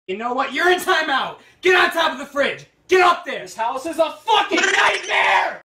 You know what? You're in timeout! Get on top of the fridge! Get up there! This house is a fucking nightmare!